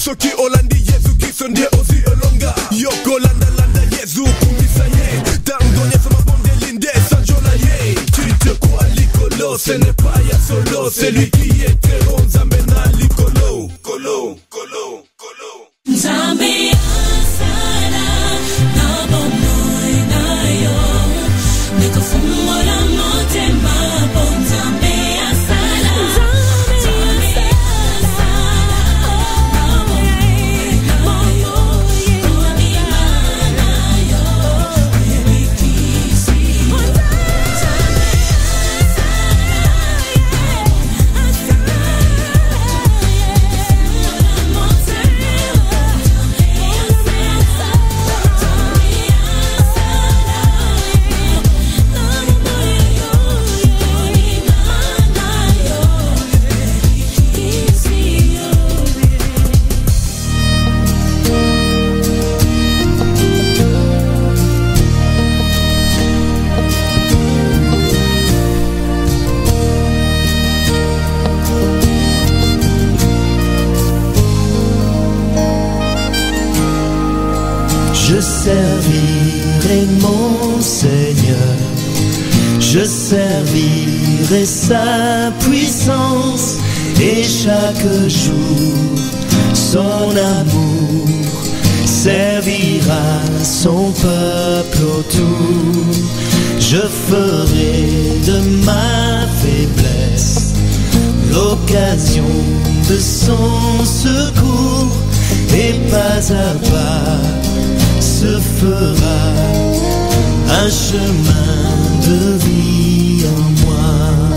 Soki Olandi Yesu Kisonde Ozi Olonga Yoko Landa Landa Yesu Kumisaye Tangonia Sama Bonde Linde Sanjola Ye Tite Kwa Likolo Ce n'est pas ya solo C'est lui qui est terreau Zambena Likolo Kolo Kolo Kolo Zambi Asara Na Bomoy Na Yo Nika Fumola Motema Bon Zambi Asara Zambi Asara Na Bomoy Na Yo Omi Mana Yo Baby Kisi Zambi Je servirai mon Seigneur, je servirai sa puissance et chaque jour son amour servira son peuple autour. Je ferai de ma faiblesse l'occasion de son secours et pas à pas se fera un chemin de vie en moi.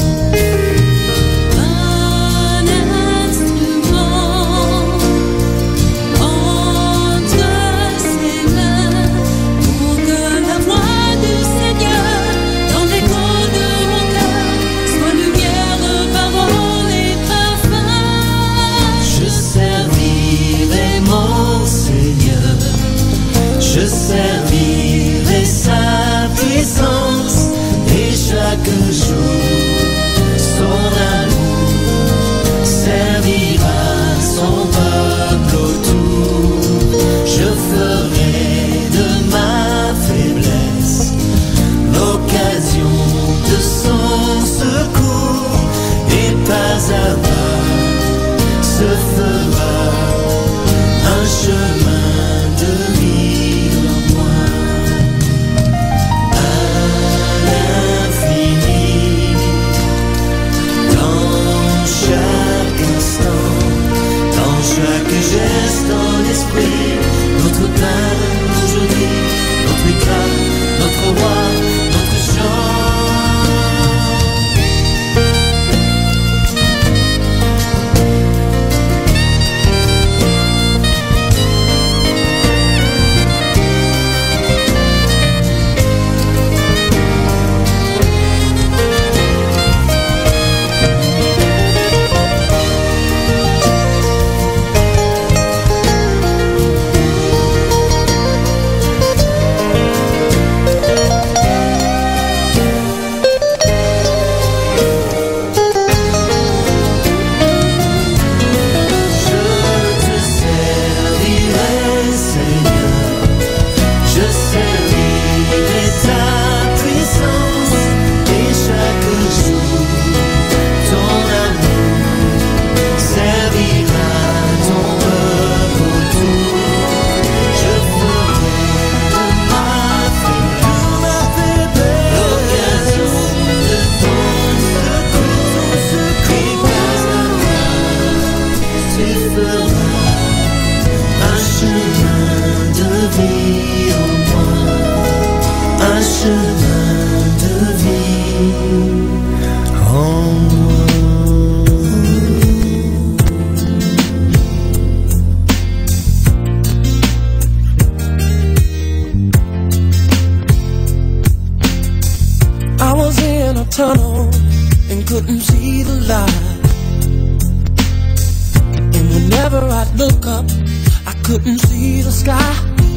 Je servirai sa puissance et chaque jour son amour servira son peuple autour. Je ferai de ma faiblesse l'occasion de son secours et pas à pas se fera un chemin de vie. Chaque geste dans l'esprit, notre pain aujourd'hui, notre éclat, notre roi, notre chant. Tunnel and couldn't see the light, and whenever I'd look up I couldn't see the sky.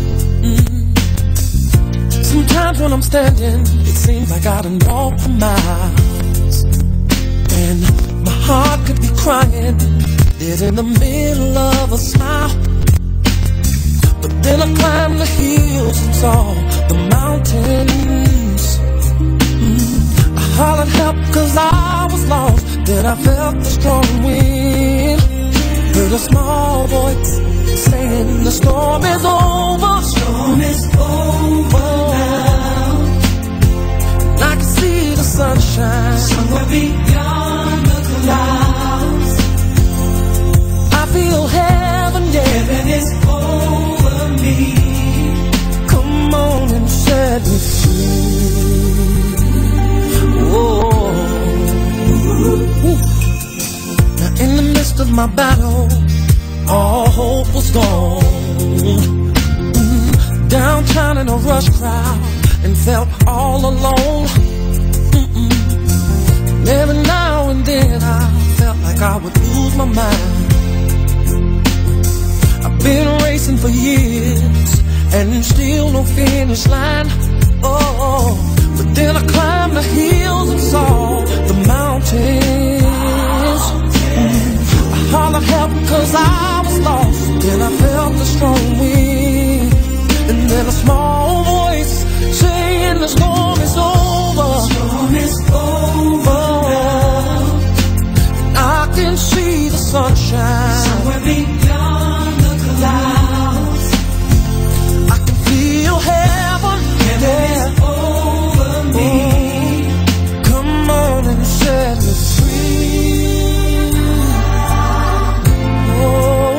Sometimes when I'm standing it seems like I done walked for miles, and my heart could be crying dead in the middle of a smile. But then I climbed the hills and saw the mountains. I hollered help 'cause I was lost. Then I felt the strong wind. Heard a small voice saying the storm is over. Storm is over now. And I can see the sunshine somewhere beyond the clouds. I feel heaven, yeah. Heaven is over me. Come on and set me free. Whoa. Now in the midst of my battle, all hope was gone. Downtown in a rush crowd and felt all alone. And every now and then I felt like I would lose my mind. I've been racing for years and still no finish line. Oh, but then I climbed the hills and saw the mountains. I hollered help 'cause I was lost. Then I felt the strong wind. And then a small voice saying the storm is over. Storm is over now. I can see the sunshine somewhere beyond the clouds. I can feel heaven, Heaven is over me. Come on and set me free. Oh,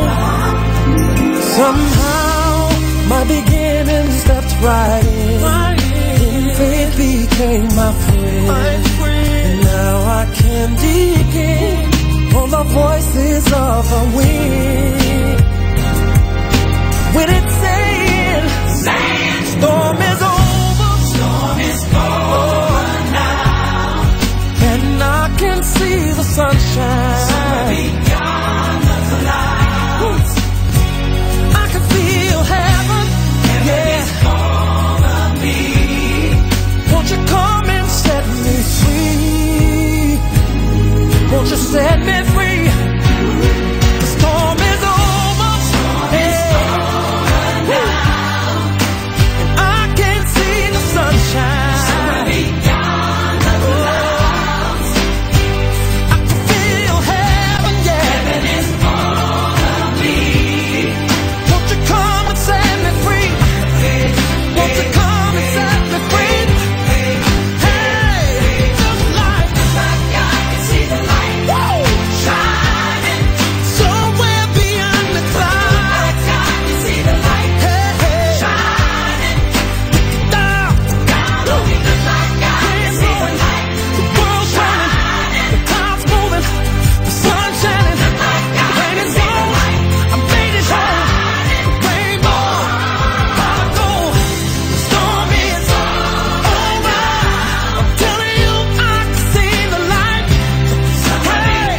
somehow my beginning stepped right in. And faith became my friend. And now I can begin on the voices of the wind. When it's saying, storm is over. Storm is over now. And I can see the sunshine somewhere beyond the clouds. I can feel heaven, Heaven is over me. Won't you come and set me free? Won't you set me free? The storm is over. Storm is over now. And I can see the sunshine somewhere beyond the clouds. I can feel heaven, yeah. Heaven is over me. Won't you come and set me free? Won't you come and set me free? Hey, the light. Like I can see the light. Whoa! Shining. Somewhere beyond the clouds. Like I can see the light. Hey, hey. Shining. Down. Down on me. Like I can see the light. The world's shining. The clouds moving. The sun's shining. The rain is on. I made it home. Rainbow. Gotta go. The storm is over. I'm telling you, I can see the light. Hey.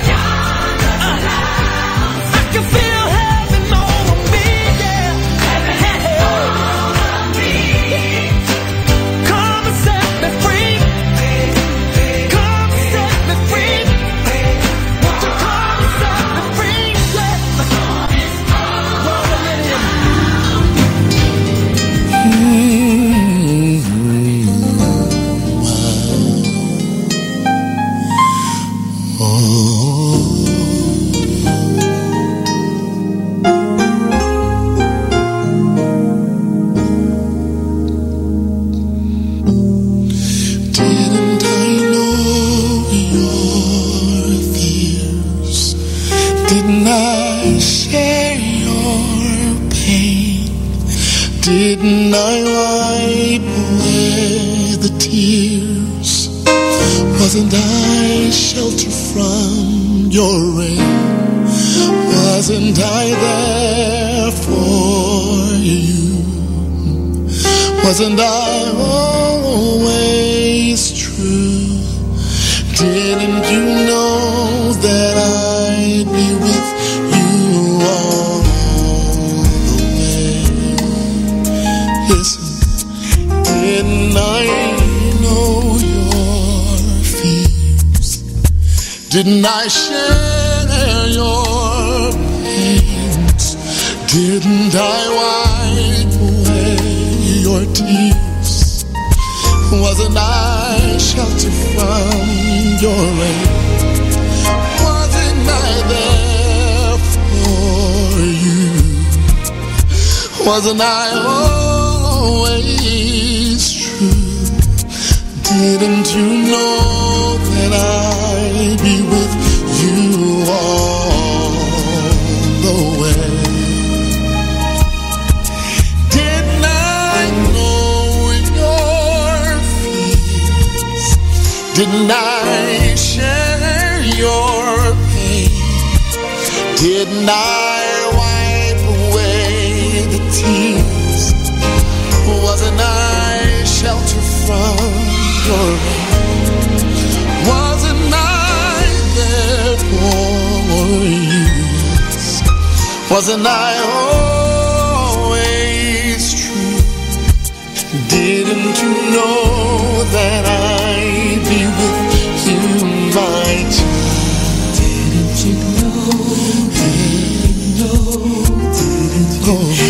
I can feel heaven over me, yeah. Come and set me free. Come and set me free. Won't you come and set me free? Didn't I know your fears? Didn't I share your pain? Didn't I wipe away the tears? Wasn't I shelter from your rain? Wasn't I there for you? Wasn't I always true? Didn't you know that I'd be with you all the way? Listen, didn't I know your fears? Didn't I share your Didn't I wipe away your tears? Wasn't I shelter from your rain? Wasn't I there for you? Wasn't I always true? Didn't you know that I'd be with you all the way? Didn't I know your fears? Didn't I share your pain? Didn't I wipe away the tears? Wasn't I shelter from your rain? Wasn't I there for you? Wasn't I always true? Didn't you know that I'd be with you, my child? Didn't you know? Didn't you know? Didn't you know?